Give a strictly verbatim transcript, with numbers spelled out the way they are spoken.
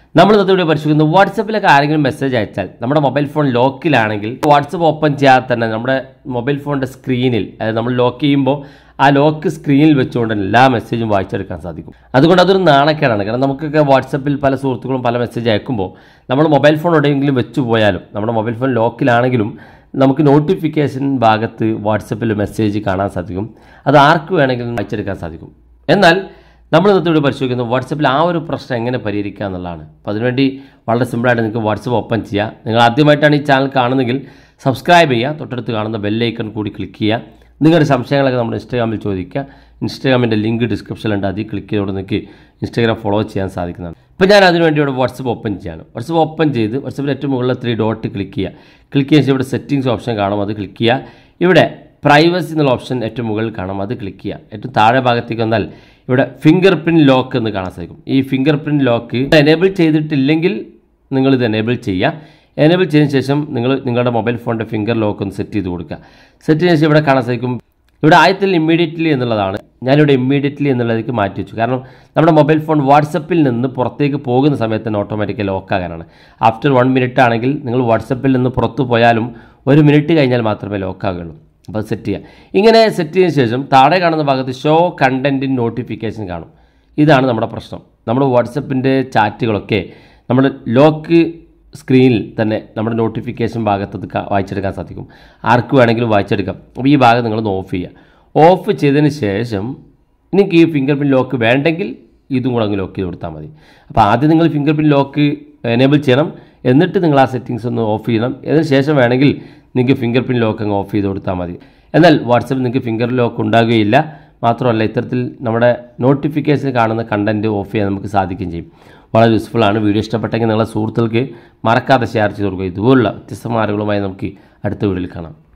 നമ്മൾ ഇന്നത്തെ വീഡിയോ പരിശോധിക്കുന്നത് വാട്സപ്പിലൊക്കെ ആരെങ്കിലും മെസ്സേജ് അയച്ചാൽ നമ്മുടെ മൊബൈൽ ഫോൺ ലോക്കിലാണെങ്കിൽ വാട്സപ്പ് ഓപ്പൺ ചെയ്യാതെ തന്നെ നമ്മുടെ മൊബൈൽ ഫോണിൻ്റെ സ്ക്രീനിൽ അതായത് നമ്മൾ ലോക്ക് ചെയ്യുമ്പോൾ ആ ലോക്ക് സ്ക്രീനിൽ വെച്ചുകൊണ്ട് എല്ലാ മെസ്സേജും വായിച്ചെടുക്കാൻ സാധിക്കും. അതുകൊണ്ട് അതൊരു നാണക്കേടാണ്. കാരണം നമുക്കൊക്കെ വാട്സപ്പിൽ പല സുഹൃത്തുക്കളും പല മെസ്സേജ് അയക്കുമ്പോൾ നമ്മൾ മൊബൈൽ ഫോൺ എവിടെയെങ്കിലും വെച്ച് പോയാലും നമ്മുടെ മൊബൈൽ ഫോൺ ലോക്കിലാണെങ്കിലും നമുക്ക് നോട്ടിഫിക്കേഷൻ ഭാഗത്ത് വാട്സപ്പിൽ മെസ്സേജ് കാണാൻ സാധിക്കും. അത് ആർക്ക് വേണമെങ്കിലും വായിച്ചെടുക്കാൻ സാധിക്കും. എന്നാൽ നമ്മൾ ഇന്നത്തെ വീഡിയോ പരിശോധിക്കുന്നത് വാട്സപ്പിൽ ആ ഒരു പ്രശ്നം എങ്ങനെ പരിഹരിക്കുക എന്നുള്ളതാണ്. അപ്പോൾ അതിനുവേണ്ടി വളരെ സിമ്പിളായിട്ട് നിങ്ങൾക്ക് വാട്സപ്പ് ഓപ്പൺ ചെയ്യുക. നിങ്ങൾ ആദ്യമായിട്ടാണ് ഈ ചാനൽ കാണുന്നതെങ്കിൽ സബ്സ്ക്രൈബ് ചെയ്യുക, തൊട്ടടുത്ത് കാണുന്ന ബെല്ലൈക്കൺ കൂടി ക്ലിക്ക് ചെയ്യുക. നിങ്ങളുടെ സംശയങ്ങളൊക്കെ നമ്മൾ ഇൻസ്റ്റാഗ്രാമിൽ ചോദിക്കുക. ഇൻസ്റ്റാഗ്രാമിൻ്റെ ലിങ്ക് ഡിസ്ക്രിപ്ഷനിലുണ്ട്, അതിൽ ക്ലിക്ക് ചെയ്തുകൊണ്ട് നിങ്ങൾക്ക് ഇൻസ്റ്റാഗ്രാം ഫോളോ ചെയ്യാൻ സാധിക്കുന്നതാണ്. ഇപ്പോൾ ഞാൻ അതിനുവേണ്ടി ഇവിടെ വാട്സപ്പ് ഓപ്പൺ ചെയ്യാണ്. വാട്സപ്പ് ഓപ്പൺ ചെയ്ത് വാട്സപ്പിൽ ഏറ്റവും മുകളിൽ ത്രീ ഡോട്ട് ക്ലിക്ക് ചെയ്യുക. ക്ലിക്ക് ചെയ്യാൻ ഇവിടെ സെറ്റിംഗ്സ് ഓപ്ഷൻ കാണും, അത് ക്ലിക്ക് ചെയ്യുക. ഇവിടെ പ്രൈവസി എന്നുള്ള ഓപ്ഷൻ ഏറ്റവും മുകളിൽ കാണാം, അത് ക്ലിക്ക് ചെയ്യുക. ഏറ്റവും താഴെ ഭാഗത്തേക്ക് വന്നാൽ ഇവിടെ ഫിംഗർ പ്രിൻറ്റ് ലോക്ക് എന്ന് കാണാൻ സാധിക്കും. ഈ ഫിംഗർ പ്രിൻറ്റ് ലോക്ക് എനേബിൾ ചെയ്തിട്ടില്ലെങ്കിൽ നിങ്ങളിത് എനേബിൾ ചെയ്യുക. എനേബിൾ ചെയ്തതിന് ശേഷം നിങ്ങൾ നിങ്ങളുടെ മൊബൈൽ ഫോണിൻ്റെ ഫിംഗർ ലോക്ക് ഒന്ന് സെറ്റ് ചെയ്ത് കൊടുക്കുക. സെറ്റ് ചെയ്തതിന് ശേഷം ഇവിടെ കാണാൻ സാധിക്കും. ഇവിടെ ആദ്യത്തിൽ ഇമ്മീഡിയറ്റ്ലി എന്നുള്ളതാണ്, ഞാനിവിടെ ഇമ്മീഡിയറ്റ്ലി എന്നുള്ളതിലേക്ക് മാറ്റി വെച്ചു. കാരണം നമ്മുടെ മൊബൈൽ ഫോൺ വാട്സപ്പിൽ നിന്ന് പുറത്തേക്ക് പോകുന്ന സമയത്ത് തന്നെ ഓട്ടോമാറ്റിക്കലി ലോക്കാകാനാണ്. ആഫ്റ്റർ വൺ മിനിറ്റ് ആണെങ്കിൽ നിങ്ങൾ വാട്സപ്പിൽ നിന്ന് പുറത്തു പോയാലും ഒരു മിനിറ്റ് കഴിഞ്ഞാൽ മാത്രമേ ലോക്കാകുള്ളൂ. അപ്പോൾ അത് സെറ്റ് ചെയ്യുക. ഇങ്ങനെ സെറ്റ് ചെയ്തതിന് ശേഷം താഴെ കാണുന്ന ഭാഗത്ത് ഷോ കണ്ടൻറ്റിൻ നോട്ടിഫിക്കേഷൻ കാണും. ഇതാണ് നമ്മുടെ പ്രശ്നം. നമ്മുടെ വാട്സപ്പിൻ്റെ ചാറ്റുകളൊക്കെ നമ്മുടെ ലോക്ക് സ്ക്രീനിൽ തന്നെ നമ്മുടെ നോട്ടിഫിക്കേഷൻ ഭാഗത്ത് വായിച്ചെടുക്കാൻ സാധിക്കും. ആർക്ക് വേണമെങ്കിലും വായിച്ചെടുക്കാം. അപ്പോൾ ഈ ഭാഗം നിങ്ങളൊന്ന് ഓഫ് ചെയ്യുക. ഓഫ് ചെയ്തതിന് ശേഷം നിങ്ങൾക്ക് ഈ ഫിംഗർ പ്രിൻറ്റ് ലോക്ക് വേണ്ടെങ്കിൽ ഇതും കൂടെ അങ്ങ് ലോക്ക് ചെയ്ത് കൊടുത്താൽ മതി. അപ്പോൾ ആദ്യം നിങ്ങൾ ഫിംഗർ പ്രിൻറ്റ് ലോക്ക് എനേബിൾ ചെയ്യണം, എന്നിട്ട് നിങ്ങൾ ആ സെറ്റിങ്സ് ഒന്ന് ഓഫ് ചെയ്യണം. അതിന് ശേഷം വേണമെങ്കിൽ നിങ്ങൾക്ക് ഫിംഗർ പ്രിൻറ്റ് ലോക്ക് അങ്ങ് ഓഫ് ചെയ്ത് കൊടുത്താൽ മതി. എന്നാൽ വാട്സപ്പിൽ നിങ്ങൾക്ക് ഫിംഗർ ലോക്ക് ഉണ്ടാകുകയില്ല. മാത്രമല്ല ഇത്തരത്തിൽ നമ്മുടെ നോട്ടിഫിക്കേഷൻ കാണുന്ന കണ്ടൻറ്റ് ഓഫ് ചെയ്യാൻ നമുക്ക് സാധിക്കുകയും ചെയ്യും. വളരെ യൂസ്ഫുള്ളാണ്. വീഡിയോ ഇഷ്ടപ്പെട്ടെങ്കിൽ നിങ്ങളുടെ സുഹൃത്തുക്കൾക്ക് മറക്കാതെ ഷെയർ ചെയ്ത് കൊടുക്കുക. ഇതുപോലുള്ള വ്യത്യസ്തമായ അറിവുകളുമായി നമുക്ക് അടുത്ത വീഡിയോയിൽ കാണാം.